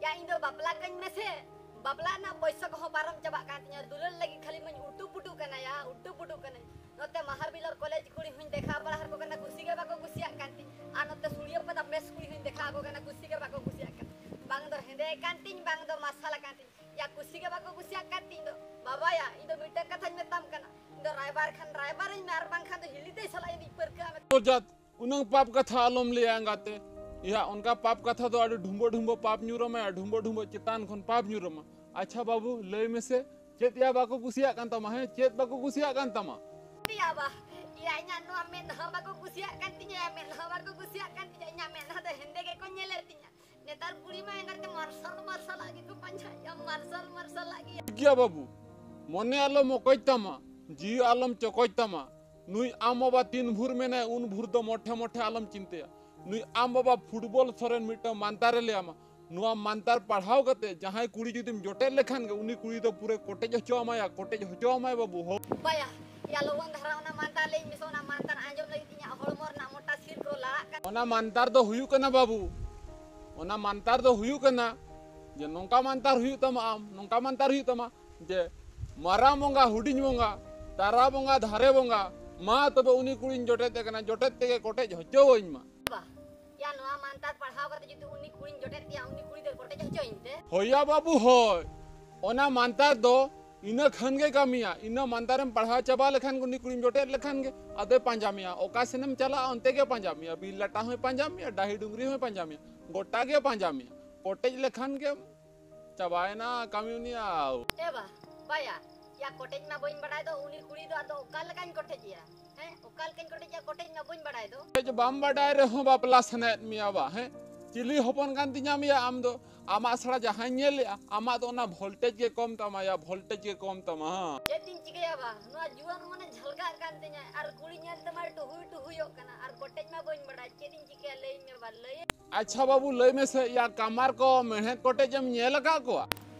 या इन बापला कन में से बापला ना पैसा को पारम चबा कातिया दुलन लगी खाली मन उटू पुटू कना या उटू पुटू कना नते महाबिलर कॉलेज कुड़ी हुई देखा बड़ा हर को कना कुसी के बाको कुसिया कांती आ नते सूर्य पता मेस कुड़ी हुई देखा को कना कुसी के बाको कुसिया कांती बांग दो हेंदे कांती बांग दो मसाला कांती या कुसी के बाको कुसिया कांती दो बाबा या इन मीटर कथा में तम कना इन रायबार इन मार बांग खान तो हिली दे सला इन पर का तो जात उनंग पाप कथा आलम ले आंगाते या उनका पाप कथा तो आडे ढुंबो ढुंबो पाप न्यूरमा ढुंबो ढुंबो चितान खन पाप न्यूरमा अच्छा बाबू लय में से चेत या बाको कुसिया कान तमा है चेत बाको कुसिया कान तमा या बा या nya no amen ha baको कुसिया कान तिया amen ha baको कुसिया कान तिया nya amen ha de hende के को nyele tinya netar puri ma engar te marsal lagi ko pancha ya marsal lagi क्या बाबू मने आलम ओकैतमा जी आलम चकोइतमा नुई आम बाबा तीन भूर में ना उन भूर दो मोठे मोठे आलम चिंते नुई आम बाबा फुटबॉल सरेन मिटा मानतारे ले आमा नुआ मानतार पढ़ाओ कते जहां कुड़ी जुदिम जोटे लेखान गे उनी कुड़ी तो पूरे कोटेज हचो आमाय बाबू हो बाया या लोगन धरा ओना मानतार ले मिसोना मानतार आंजम लगी तिया होलमोर ना मोटा सिर को लाड़ा का ओना मानतार दो हुयु कना बाबू ओना मानतार दो हुयु कना जे नोंका मानतार हुयु तमा आम नोंका मानतार हुयु तमा जे मारा बोंगा हुडिन बोंगा तारा बोंगा धारे बोंगा मा तबे उनी कुड़ी जोटे ते कना जोटे ते कोटेज हचो ओइन मा या नोआ मानतार पढ़ाओ करते जुदी उनी कुड़ी जोटे तिया उनी कुड़ी दे कोटेज हचो इनते होया बाबू होय ओना मानतार दो इना खान के कामिया इना मानतार में पढ़ा चबा लेखान उनी कुड़ी जोटे लेखान के अदे पांजामिया ओका सेनम चला अंते के पांजामिया बिलटा होय पांजामिया डाही डुंगरी होय पांजामिया गोटा के पांजामिया कोटेज लेखान के चबाए ना कामिया ए बा बाया या कोटेज में बोइन बढ़ाए दो उनी कुड़ी दो तो कल कान कोटेज या हैं ओकाल कान कोटेज या कोटेज में बोइन बढ़ाए दो जे बाम बडाय रे हो बापला सने मिया बा हैं चिली होपन कान तिया मिया आम दो आमा सड़ा जहां नेले आमा तो ना वोल्टेज के कम तमा या वोल्टेज के कम तमा जे दिन चिकया बा नो जुआन मने झलका कान तिया आर कुड़ी नेल तमार टुहु यो कना आर कोटेज में बोइन बढ़ाए जे दिन चिकया लई में बा लई अच्छा बाबू लय में से या कामार को मेहनत कोटेज में नेल का को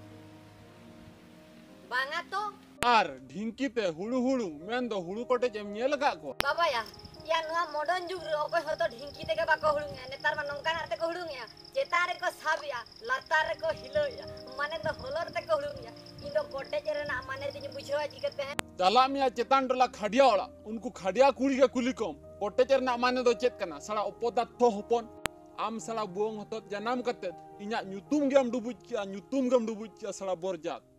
बांगा तो आर ढिंकी पे हुड़ू हुड़ू मेन दो हुड़ू कोटेज में नेल का को बाबा या नुआ मॉडर्न जुग रे ओको हतो ढिंकी ते के बाको हुड़ुंगा नेतार मा नंका नाते को हुड़ुंगा चेतारे को साबिया लातारे को हिलोया माने तो होलर ते को हुड़ुंगा इनो कोटेज रे ना माने तिनि बुझवा जी करते हैं तला मिया चेतान टोला खडिया वाला उनको खडिया कुड़ी के कुली कम कोटेज रे ना माने दो चेत कना सड़ा ओपोदा तो होपन आम सड़ा बुंग हतो जन्म कते इnya nyutum गम डुबुच किया सड़ा बोरजात